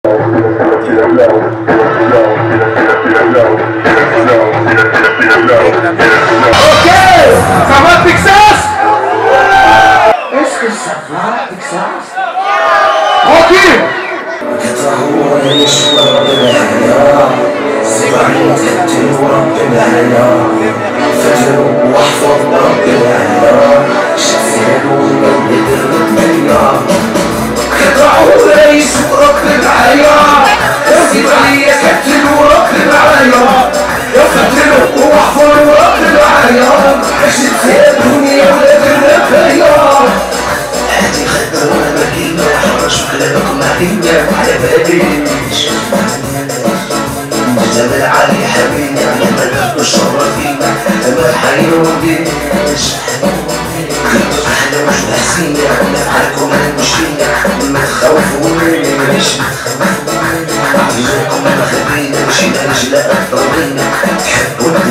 Ça va Texas? Est-ce que ça va Texas? Tranquille. جبل علي حبيبي ملك الشرفينا ما حيوديش احنا مش ناسينا نفعلكم هنمشينا ما تخوفونيش لكم ما خبينا مشينا رجلا ضربينا تحبونا